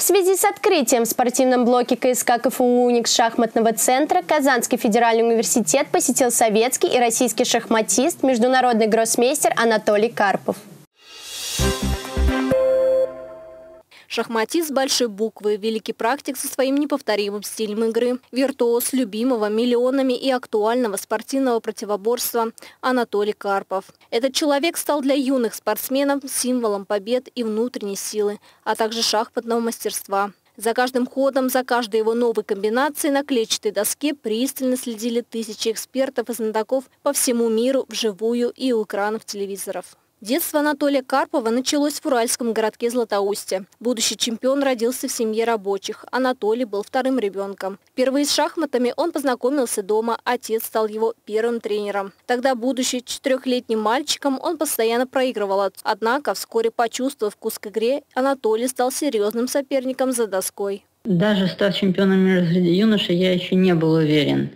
связи с открытием в спортивном блоке КСК КФУ «Уникс» шахматного центра Казанский федеральный университет посетил советский и российский шахматист, международный гроссмейстер Анатолий Карпов. Шахматист с большой буквы, великий практик со своим неповторимым стилем игры, виртуоз любимого миллионами и актуального спортивного противоборства Анатолий Карпов. Этот человек стал для юных спортсменов символом побед и внутренней силы, а также шахматного мастерства. За каждым ходом, за каждой его новой комбинацией на клетчатой доске пристально следили тысячи экспертов и знатоков по всему миру вживую и у экранов телевизоров. Детство Анатолия Карпова началось в уральском городке Златоусте. Будущий чемпион родился в семье рабочих. Анатолий был вторым ребенком. Впервые с шахматами он познакомился дома, отец стал его первым тренером. Тогда, будучи 4-летним мальчиком, он постоянно проигрывал отцу. Однако, вскоре почувствовав вкус к игре, Анатолий стал серьезным соперником за доской. Даже став чемпионом мира среди юношей, я еще не был уверен,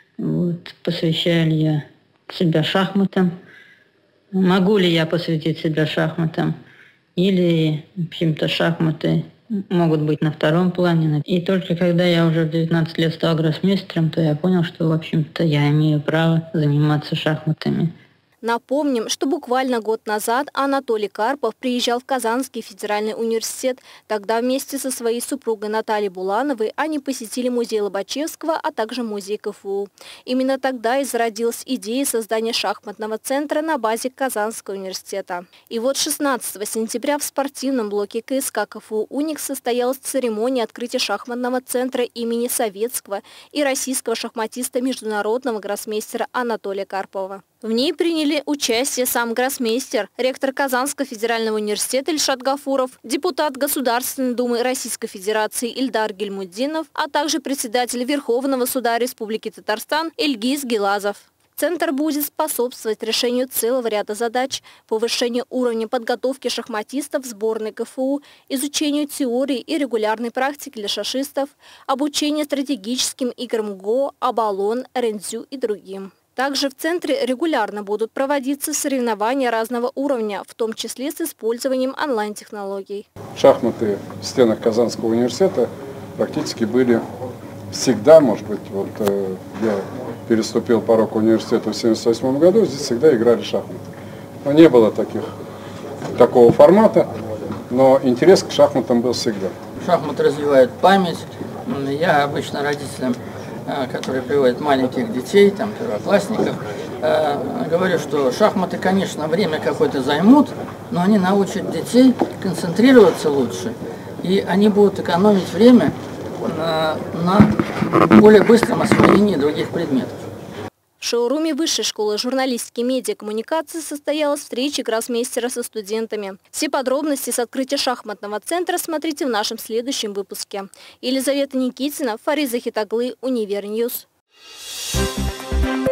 посвящаю ли я себя шахматам. Могу ли я посвятить себя шахматам, или, в общем-то, шахматы могут быть на втором плане. И только когда я уже в 19 лет стал гроссмейстером, то я понял, что, в общем-то, я имею право заниматься шахматами. Напомним, что буквально год назад Анатолий Карпов приезжал в Казанский федеральный университет. Тогда вместе со своей супругой Натальей Булановой они посетили музей Лобачевского, а также музей КФУ. Именно тогда и зародилась идея создания шахматного центра на базе Казанского университета. И вот 16 сентября в спортивном блоке КСК КФУ «Уникс» состоялась церемония открытия шахматного центра имени советского и российского шахматиста международного гроссмейстера Анатолия Карпова. В ней приняли участие сам гроссмейстер, ректор Казанского федерального университета Ильшат Гафуров, депутат Государственной Думы Российской Федерации Ильдар Гильмуддинов, а также председатель Верховного суда Республики Татарстан Ильгиз Гилазов. Центр будет способствовать решению целого ряда задач, повышению уровня подготовки шахматистов в сборной КФУ, изучению теории и регулярной практики для шашистов, обучению стратегическим играм ГО, Абалон, Рензю и другим. Также в центре регулярно будут проводиться соревнования разного уровня, в том числе с использованием онлайн-технологий. Шахматы в стенах Казанского университета практически были всегда, может быть, я переступил порог университета в 1978 году, здесь всегда играли шахматы. Но не было такого формата, но интерес к шахматам был всегда. Шахматы развивают память. Я обычно родителям, которые приводят маленьких детей, первоклассников, говорю, что шахматы, конечно, время какое-то займут, но они научат детей концентрироваться лучше, и они будут экономить время на более быстром освоении других предметов. В шоуруме Высшей школы журналистики и медиакоммуникации состоялась встреча гроссмейстера со студентами. Все подробности с открытия шахматного центра смотрите в нашем следующем выпуске. Елизавета Никитина, Фарид Захитаглы, Универньюз.